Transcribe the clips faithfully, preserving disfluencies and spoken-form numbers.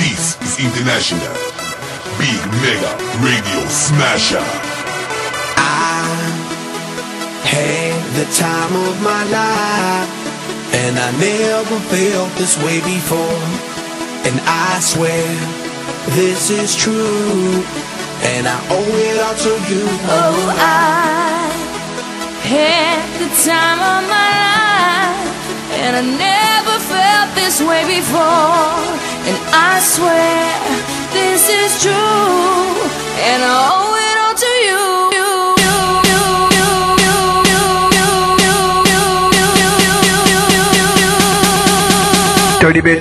This is International Big Mega Radio Smasher. I had the time of my life, and I never felt this way before. And I swear this is true, and I owe it all to you. Oh, I had the time of my life, and I never felt this way before. And I swear this is true, and I owe it all to you. Dirty bit.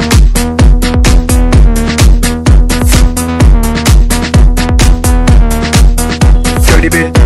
Dirty bit.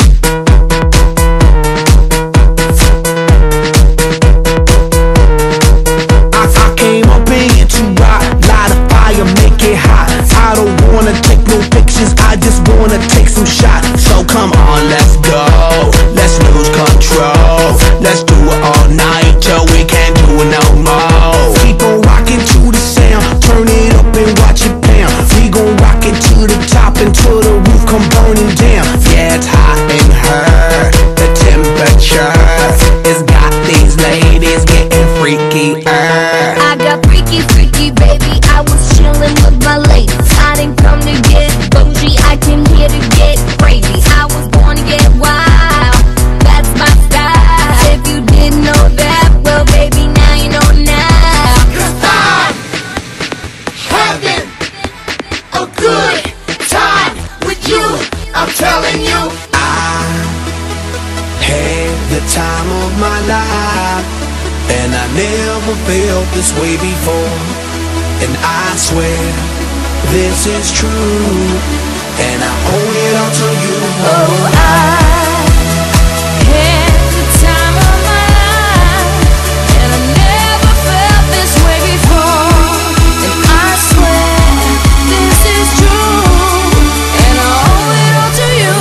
I came up in here to rock, light a fire, make it hot. I don't wanna take no pictures, I just wanna take some shots. So come on, let's go, let's lose control. Let's do it all night till we can't do it no more. Keep on rocking to the sound, turn it up and watch it pound. We gon' rock it to the top until the roof come burning down. Yeah, it's hot in her, the temperature has got these ladies getting freaky. I got freaky, freaky, baby. I was chillin' with my ladies. I didn't come to get bougie, I came here to get crazy. I was born to get wild, that's my style. If you didn't know that, well, baby, now you know now. 'Cause I'm having a good time with you, I'm telling you. I had the time of my life, and I never felt this way before. And I swear this is true, and I owe it all to you. Oh, I had the time of my life, and I never felt this way before. And I swear this is true, and I owe it all to you.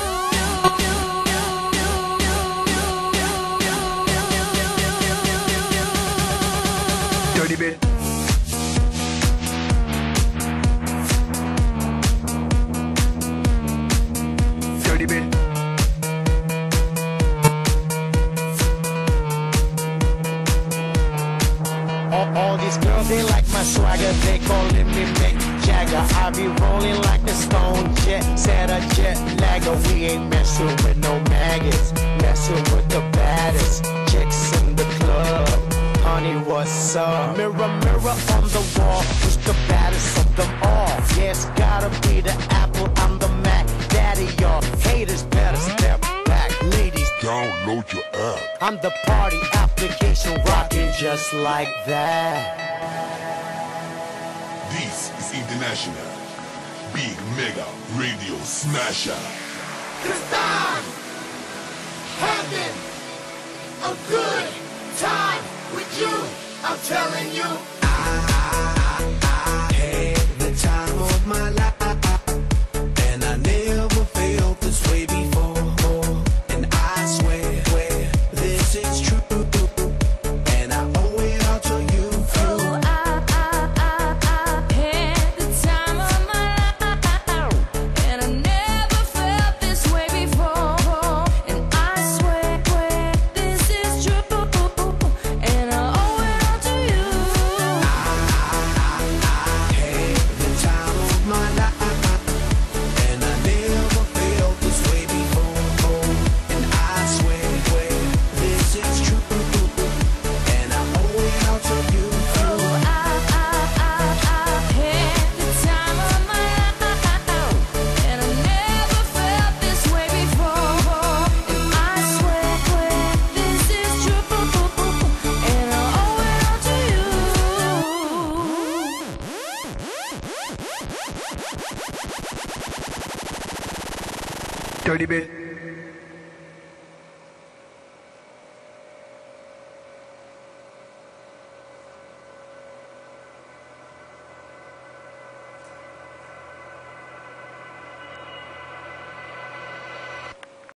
Dirty bit. Dirty bit. All, all these girls, they like my swagger, they calling me Mick Jagger. I be rolling like a stone jet, set a jet lagger. We ain't messing with no maggots, messing with the baddest chicks in the club. Honey, what's up? Mirror, mirror on the wall, who's the baddest of them all? Yeah, it's gotta be the Apple, I'm the Mac. Daddy, y'all haters better step back. Ladies, Download your app. I'm the party application rocking just like that. This is International Big Mega Radio Smasher. 'Cause I'm having a good time with you, I'm telling you. I had the time of my life, and I never felt this way before. And I swear this is true, and I owe it all to you. Oh, I, I, I, I had the time of my life, and I never felt this way before. And I swear this is true, and I owe it all to you. Had the time of my life, and I never felt this way before. And I swear this is true, and I owe it all to you. Oh, I, I, I, I had the time of my life, and I never felt this way before. And I swear this is true, and I owe it all to you. Dirty bit.